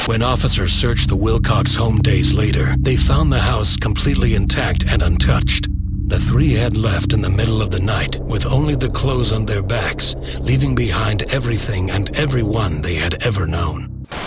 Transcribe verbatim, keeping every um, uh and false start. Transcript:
When officers searched the Wilcox home days later, they found the house completely intact and untouched. The three had left in the middle of the night with only the clothes on their backs, leaving behind everything and everyone they had ever known.